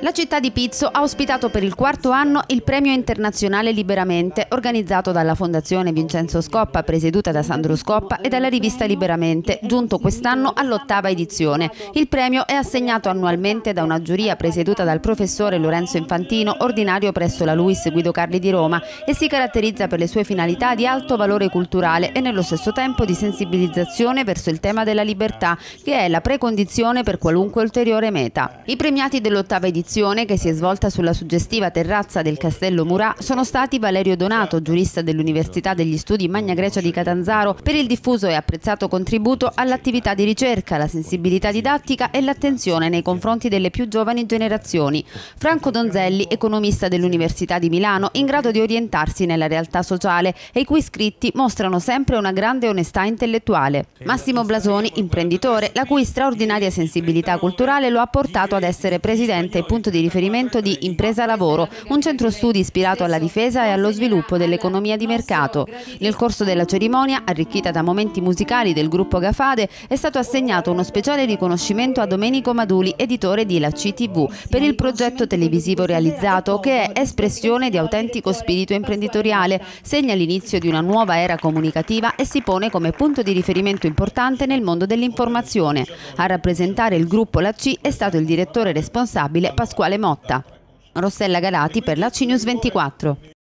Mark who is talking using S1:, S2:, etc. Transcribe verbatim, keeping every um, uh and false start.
S1: La città di Pizzo ha ospitato per il quarto anno il Premio Internazionale Liberamente, organizzato dalla Fondazione Vincenzo Scoppa, presieduta da Sandro Scoppa, e dalla rivista Liberamente, giunto quest'anno all'ottava edizione. Il premio è assegnato annualmente da una giuria presieduta dal professore Lorenzo Infantino, ordinario presso la Luis Guido Carli di Roma, e si caratterizza per le sue finalità di alto valore culturale e nello stesso tempo di sensibilizzazione verso il tema della libertà, che è la precondizione per qualunque ulteriore meta. I premiati dell'ottava edizione, che si è svolta sulla suggestiva terrazza del Castello Murat, sono stati Valerio Donato, giurista dell'Università degli Studi Magna Grecia di Catanzaro, per il diffuso e apprezzato contributo all'attività di ricerca, la sensibilità didattica e l'attenzione nei confronti delle più giovani generazioni. Franco Donzelli, economista dell'Università di Milano, in grado di orientarsi nella realtà sociale e i cui scritti mostrano sempre una grande onestà intellettuale. Massimo Blasoni, imprenditore, la cui straordinaria sensibilità culturale lo ha portato ad essere presidente e punto di riferimento di Impresa Lavoro, un centro studi ispirato alla difesa e allo sviluppo dell'economia di mercato. Nel corso della cerimonia, arricchita da momenti musicali del gruppo Gafade, è stato assegnato uno speciale riconoscimento a Domenico Maduli, editore di La C T V, per il progetto televisivo realizzato, che è espressione di autentico spirito imprenditoriale, segna l'inizio di una nuova era comunicativa e si pone come punto di riferimento importante nel mondo dell'informazione. A rappresentare il gruppo La C è stato il direttore responsabile Pasquale Motta. Rossella Galati per la C News ventiquattro.